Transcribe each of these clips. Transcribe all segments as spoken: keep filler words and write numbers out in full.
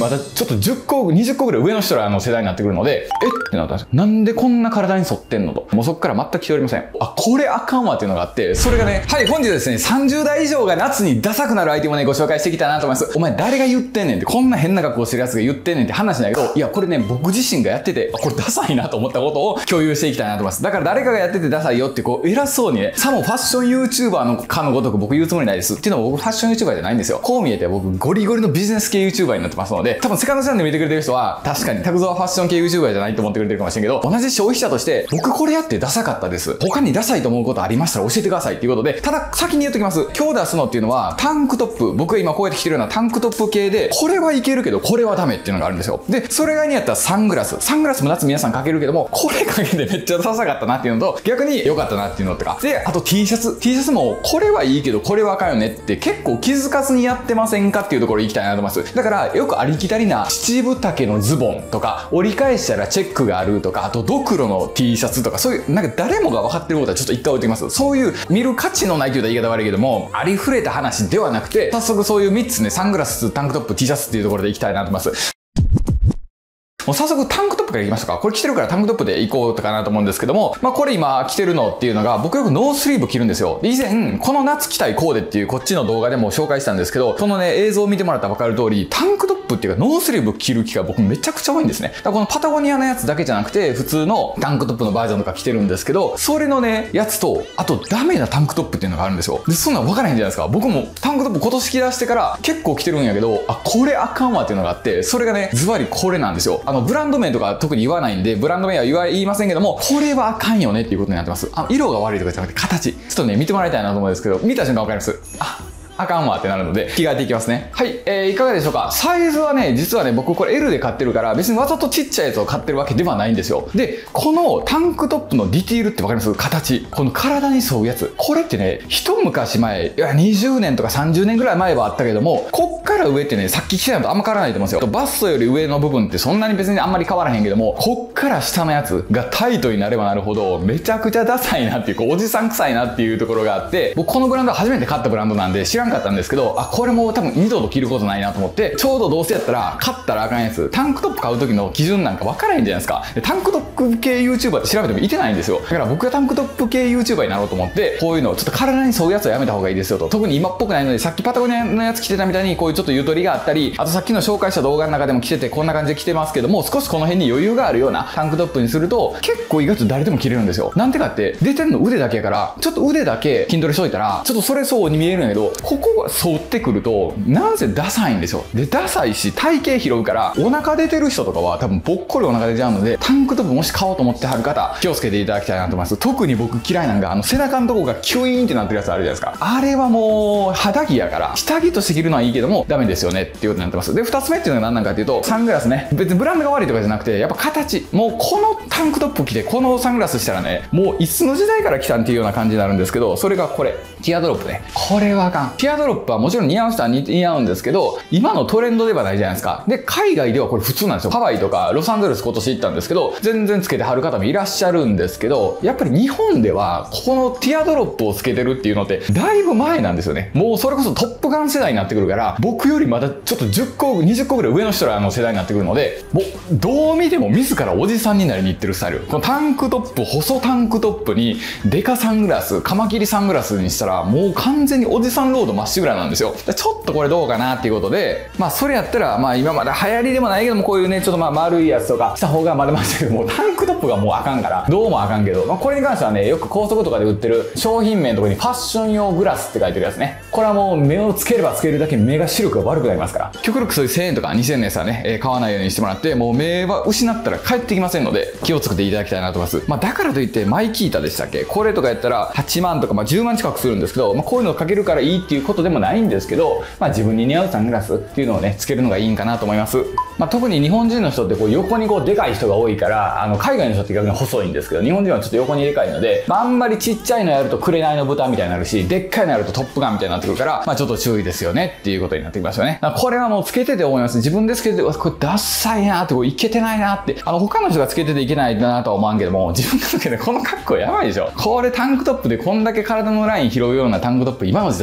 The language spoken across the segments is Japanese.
まだちょっとじゅっこ、にじゅっこぐらい上の人らの世代になってくるので、えってなったんですよ。なんでこんな体に沿ってんのと。もうそっから全く来ておりません。あ、これあかんわっていうのがあって、それがね、はい、本日はですね、さんじゅうだい以上が夏にダサくなるアイテムをね、ご紹介していきたいなと思います。お前誰が言ってんねんって、こんな変な格好してるやつが言ってんねんって話なんだけど、いや、これね、僕自身がやってて、これダサいなと思ったことを共有していきたいなと思います。だから誰かがやっててダサいよってこう、偉そうにね、さもファッション YouTuber のかのごとく僕言うつもりないです。っていうのも僕ファッション YouTuber じゃないんですよ。こう見えて僕ゴリゴリのビジネス系 YouTuber になってますので、多分セカンドチャンネル見てくれてる人は、確かにタクゾはファッション系 YouTuber じゃないと思ってくれてるかもしれんけど、同じ消費者として、僕これやってダサかったです。他にダサいと思うことありましたら教えてくださいっていうことで、ただ先に言っときます。今日出すのっていうのは、タンクトップ、僕が今こうやって着てるようなタンクトップ系で、これはいけるけど、これはダメっていうのがあるんですよ。で、それ以外にやったらサングラス。サングラスも夏皆さんかけるけども、これかけてめっちゃダサかったなっていうのと、逆に良かったなっていうのとか。で、あと T シャツ。T シャツも、これはいいけど、これはあかんよねって結構気づかずにやってませんかっていうところに行きたいなと思います。だから、よくありきたりな七分丈のズボンとか、折り返したらチェックがあるとか、あとドクロの T シャツとか、そういう、なんか誰もが分かってることはちょっと一回置いてきます。そういう見る価値のないという言い方悪いけども、ありふれた話ではなくて、早速そういうみっつね、サングラス、タンクトップ、T シャツっていうところで行きたいなと思います。もう早速タンクトップからいきましたか。これ着てるからタンクトップで行こうかなと思うんですけども、まあこれ今着てるのっていうのが、僕よくノースリーブ着るんですよ。以前、この夏着たいコーデっていうこっちの動画でも紹介したんですけど、そのね、映像を見てもらったら分かる通り、タンクトップっていうかノースリーブ着る機会僕めちゃくちゃ多いんですね。だからこのパタゴニアのやつだけじゃなくて、普通のタンクトップのバージョンとか着てるんですけど、それのね、やつと、あとダメなタンクトップっていうのがあるんですよ。で、そんなん分からへんじゃないですか。僕もタンクトップ今年着出してから結構着てるんやけど、あ、これあかんわっていうのがあって、それがね、ズバリこれなんですよ。あの、ブランド名とか特に言わないんで、ブランド名は言わ言いませんけども、これはあかんよねっていうことになってます。あの、色が悪いとかじゃなくて形。ちょっとね、見てもらいたいなと思うんですけど、見た瞬間わかります。あ、あかんわってなるので、着替えていきますね。はい、えー、いかがでしょうか。サイズはね、実はね、僕これ エル で買ってるから、別にわざとちっちゃいやつを買ってるわけではないんですよ。で、このタンクトップのディティールってわかります？形。この体に沿うやつ。これってね、一昔前、いや、にじゅうねんとかさんじゅうねんぐらい前はあったけども、こっから上ってね、さっき着てたのとあんま変わらないと思うんですよ。バストより上の部分ってそんなに別にあんまり変わらへんけども、こっから下のやつがタイトになればなるほど、めちゃくちゃダサいなっていう、こう、おじさん臭いなっていうところがあって、僕このブランドは初めて買ったブランドなんで知らんかったんですけど、あ、これも多分二度と着ることないなと思って、ちょうどどうせやったら、買ったらあかんやつ、タンクトップ買う時の基準なんか分からへんじゃないですか。でタンクトップ系 YouTuber って調べてもいてないんですよ。だから僕がタンクトップ系 YouTuber になろうと思って、こういうのをちょっと体に沿うやつはやめた方がいいですよと。特に今っぽくないので、さっきパタゴニアのやつ着てたみたいに、こういうちょっとゆとりがあったり、あとさっきの紹介した動画の中でも着てて、こんな感じで着てますけども、少しこの辺に余裕があるようなタンクトップにすると、結構意外と誰でも着れるんですよ。なんてかって、出てるの腕だけやから、ちょっと腕だけ筋トレしといたら、ちょっとそれそうに見えるんやけど、ここが沿ってくると、なんせダサいんですよ。で、ダサいし、体型拾うから、お腹出てる人とかは多分ぽっこりお腹出ちゃうので、タンクトップもし買おうと思ってはる方、気をつけていただきたいなと思います。特に僕嫌いなのが、あの背中のとこがキュイーンってなってるやつあるじゃないですか。あれはもう、肌着やから、下着として着るのはいいけども、ダメですよねっていうことになってます。で、二つ目っていうのが何なんかっていうと、サングラスね。別にブランドが悪いとかじゃなくて、やっぱ形。もうこのタンクトップ着て、このサングラスしたらね、もういつの時代から来たんっていうような感じになるんですけど、それがこれ。ティアドロップね。これはあかん。ティアドロップはもちろん似合う人は似合うんですけど、今のトレンドではないじゃないですか。で、海外ではこれ普通なんですよ。ハワイとかロサンゼルス今年行ったんですけど、全然つけてはる方もいらっしゃるんですけど、やっぱり日本では、このティアドロップをつけてるっていうのって、だいぶ前なんですよね。もうそれこそトップガン世代になってくるから、僕よりまだちょっとじゅっこ、にじゅっこぐらい上の人らの世代になってくるので、もうどう見ても自らおじさんになりに行ってるスタイル。このタンクトップ、細タンクトップに、デカサングラス、カマキリサングラスにしたら、もう完全におじさんロードまっしぐらなんですよ。ちょっとこれどうかなっていうことで、まあそれやったら、まあ今まで流行りでもないけども、こういうね、ちょっとまあ丸いやつとかした方がまだましたけども、タンクトップがもうあかんから、どうもあかんけど、まあこれに関してはね、よく高速とかで売ってる商品名のところにファッション用グラスって書いてるやつね。これはもう目をつければつけるだけ目が視力が悪くなりますから。極力そういうせんえんとかにせんえんのやつはね、えー、買わないようにしてもらって、もう目は失ったら帰ってきませんので、気をつけていただきたいなと思います。まあだからといって、マイキータでしたっけ？これとかやったらはちまんとか、まあじゅうまん近くするんですけど、まあこういうのをかけるからいいっていうことでもないんですけど、まあ自分に似合うサングラスっていうのをね、つけるのがいいんかなと思います。まあ特に日本人の人ってこう横にこうでかい人が多いから、あの海外の人って逆に細いんですけど、日本人はちょっと横にでかいので、まああんまりちっちゃいのやると紅の豚みたいになるし、でっかいのやるとトップガンみたいになってくるから、まあちょっと注意ですよねっていうことになってきますよね。だからこれはもうつけてて思います。自分でつけてて、これダッサいなって、こういけてないなって、あの他の人がつけてていけないなとは思わんけども、自分がつけてこの格好やばいでしょ。これタンクトップでこんだけ体のライン拾うようなタンクトップ、今の時代誰も着て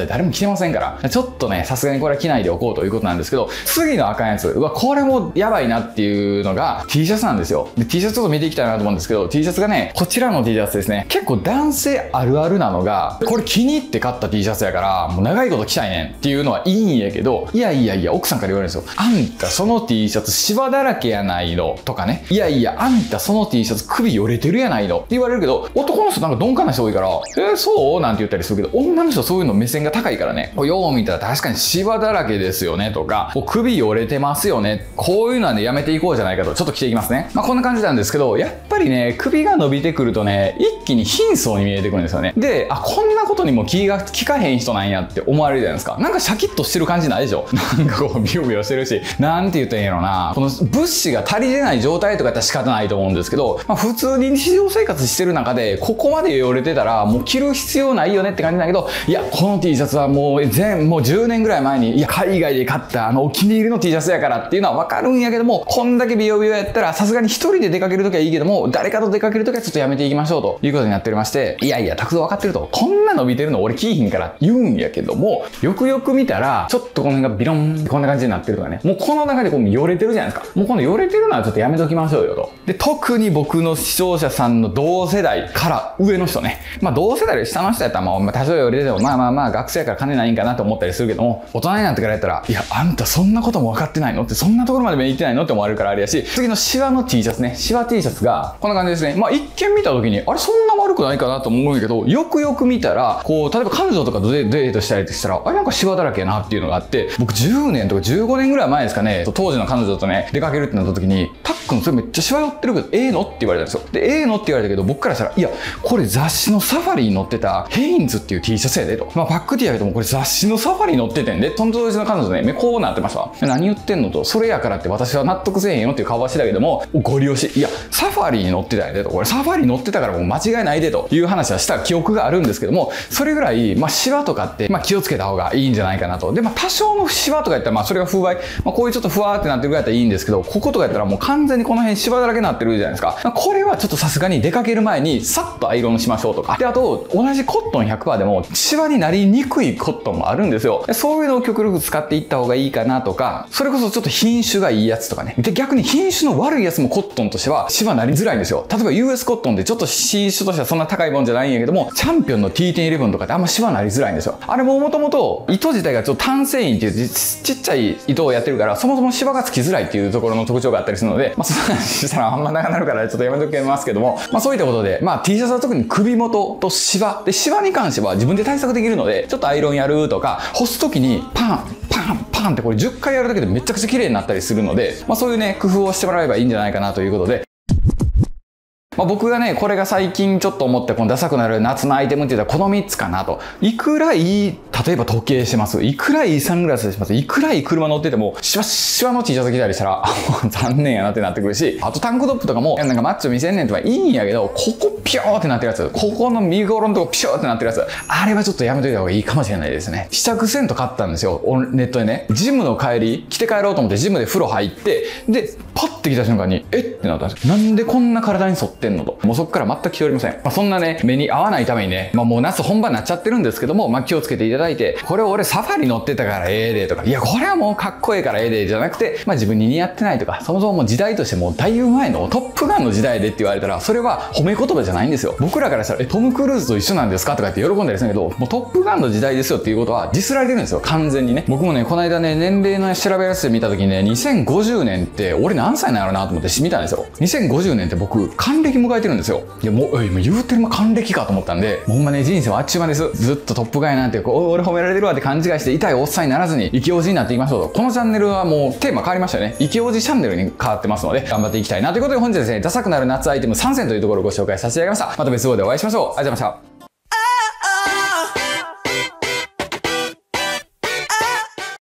ませんから、ちょっとね、さすがにこれは着ないでおこうということなんですけど、次のあかんやつ、うわ、これもやばいなっていうのが T シャツなんですよ。で、T シャツちょっと見ていきたいなと思うんですけど、T シャツがね、こちらの T シャツですね、結構男性あるあるなのが、これ気に入って買った T シャツやから、もう長いこと着たいねんっていうのはいいんやけど、いやいやいや、奥さんから言われるんですよ。あんたその T シャツシワだらけやないのとかね。いやいや、あんたその T シャツ首よれてるやないのって言われるけど、男の人なんか鈍感な人多いから、えー、そうなんて言ったりするけど、女の人そういうの目線が高いからね、よう見たら確かにシワだらけですよねとか、首よれてますよね。こういうのはね、やめていこうじゃないかと、ちょっと着ていきますね。まあこんな感じなんですけど、やっぱりね、首が伸びてくるとね、一気に貧相に見えてくるんですよね。で、あ、こんなことにも気が利かへん人なんやって思われるじゃないですか。なんかシャキッとしてる感じないでしょ。なんかこうビヨビヨしてるし、なんて言ったらいいんやろな。この物資が足りてない状態とかやったら仕方ないと思うんですけど、まあ普通に日常生活してる中で、ここまで汚れてたらもう着る必要ないよねって感じだけど、いや、この T シャツはもう全、もうじゅうねんぐらい前に、いや、海外で買ったあのお気に入りの T シャツやからっていうのはわかるんやけども、こんだけビヨビヨやったらさすがに一人で出かけるときはいいけども、誰かと出かけるときはちょっとやめていきましょうということになっておりまして、いやいや、拓三分かってると。こんな伸びてるの俺着いひんから言うんやけども、よくよく見たら、ちょっとこの辺がビロンってこんな感じになってるとかね。もうこの中でこうよれてるじゃないですか。もうこのよれてるのはちょっとやめときましょうよと。で、特に僕の視聴者さんの同世代から上の人ね。まあ同世代で下の人やったらまあ多少よれててもまあまあまあ学生やから金ないんかなと思ったりするけども、大人になってからやったら、いや、あんたそんなことも分かってないのって、そんなところまで目いってないのって思われるからあれやし、次のシワの T シャツね。シワ T シャツがこんな感じですね。まあ一見見た時に、あれそんな悪くないかなと思うんやけど、よくよく見たら、こう、例えば彼女とかとデートしたりしたら、あれなんかシワだらけやなっていうのがあって、僕じゅうねんとかじゅうごねんぐらい前ですかね、当時の彼女とね、出かけるってなった時に、タックンそれめっちゃシワ寄ってるけど、ええのって言われたんですよ。で、ええのって言われたけど、僕からしたら、いや、これ雑誌のサファリに載ってたヘインズっていう T シャツやでと。まあ、パックティーやけども、これ雑誌のサファリに載っててんで、その当時の彼女ね、目こうなってました。何言ってんのと、それやからって私は納得せえへんよっていう顔はしてたけども、ご利用し、いや、サファリに載ってたやでと。これサファリに載ってたからもう間違いないでという話はした記憶があるんですけども、それぐらい、まあ、シワとかって、まあ、気をつけた方がいいんじゃないかなと。で、まあ、多少のシワとかやったら、まあ、それが風合い、まあ、こういうちょっとふわーってなってるぐらいだったらいいんですけど、こことかやったらもう完全にこの辺シワだらけになってるじゃないですか。これはちょっとさすがに出かける前にさっとアイロンしましょうとか。で、あと、同じコットン ひゃくパーセント でも、シワになりにくいコットンもあるんですよ。そういうのを極力使っていった方がいいかなとか、それこそちょっと品種がいいやつとかね。で、逆に品種の悪いやつもコットンとしては、シワなりづらいんですよ。例えば ユーエス コットンでちょっと品種としてはそんな高いもんじゃないんやけども、チャンピオンの ティーテンイレブン とかってあんまシワなりづらいんですよ。あれももともと糸自体がちょっと単繊維っていうちっちゃい糸をやってるから、そもそもシワがつきづらいっていうところの特徴があったりするので、まあ、その話したらあんま長くなるからちょっとやめときますけども、まあそういったことで、まあ T シャツは特に首元とシワ。で、シワに関しては自分で対策できるので、ちょっとアイロンやるとか、干すときにパン、パン、パンってこれじゅっかいやるだけでめちゃくちゃ綺麗になったりするので、まあそういうね、工夫をしてもらえばいいんじゃないかなということで、まあ僕がね、これが最近ちょっと思ってこのダサくなる夏のアイテムって言ったらこのみっつかなと。いくらいい、例えば時計してます。いくらいいサングラスしてます。いくらいい車乗ってても、シワシワの T シャツ着たりしたら、残念やなってなってくるし、あとタンクトップとかも、なんかマッチョ見せんねんとかいいんやけど、ここピョーってなってるやつ、ここの見頃のとこピョーってなってるやつ、あれはちょっとやめといた方がいいかもしれないですね。試着セント買ったんですよ。ネットでね。ジムの帰り、着て帰ろうと思ってジムで風呂入って、で、パッて来た瞬間に、えってなったんですよ。なんでこんな体に沿ってんのと。もうそっから全く気取りません。まあ、そんなね、目に合わないためにね、まあもう夏本番になっちゃってるんですけども、まあ気をつけていただいて、これ俺サファリ乗ってたからええでとか、いやこれはもうかっこええからええでじゃなくて、まあ自分に似合ってないとか、そもそももう時代としてもうだいぶ前のトップガンの時代でって言われたら、それは褒め言葉じゃないんですよ。僕らからしたら、え、トム・クルーズと一緒なんですかとかって喜んだりするけど、もうトップガンの時代ですよっていうことはディスられてるんですよ、完全にね。僕もね、この間ね、年齢の調べやすい見た時にね、にせんごじゅうねんって俺何歳なんやろなと思って見たんですよ。にせんごじゅうねんって僕、還暦迎えてるんですよ。いやもう、え、もう言うてるも還暦かと思ったんで、もうほんまね、人生はあっちゅう間です。ずっとトップガンやなんて、こう、俺褒められてるわって勘違いして痛いおっさんにならずに、イケオジになっていきましょうと。このチャンネルはもうテーマ変わりましたよね。イケオジチャンネルに変わってますので、頑張っていきたいなということで、本日ですね、ダサくなる夏アイテムさんせんというところをご紹介させていただきました。また別動画でお会いしましょう。ありがとうございました。